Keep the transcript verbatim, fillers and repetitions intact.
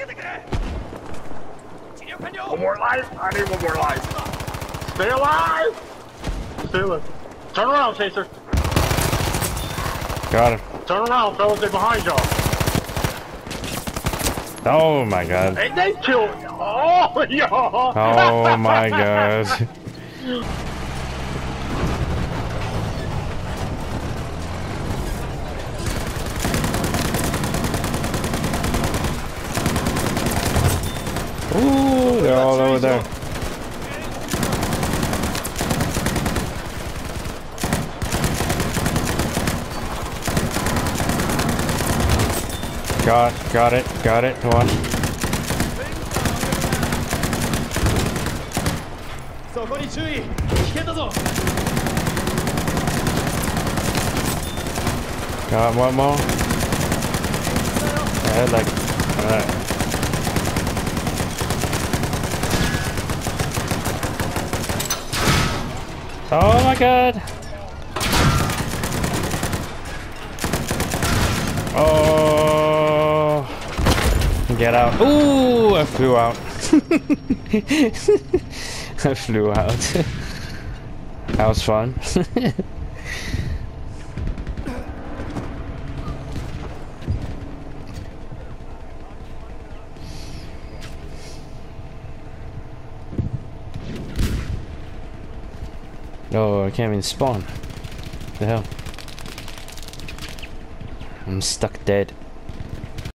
One more life. I need one more life. Stay alive. Stay alive. Turn around, Chaser. Got him. Turn around, fellas. They're behind y'all. Oh my god. Hey, they killed. Oh, y'all. Oh my god. Ooh, they're all over there. Got, got it, got it, one. Got one more. Yeah, like, alright. Oh my god! Oh! Get out! Ooh! I flew out. I flew out. That was fun. Oh, I can't even spawn. What the hell? I'm stuck dead.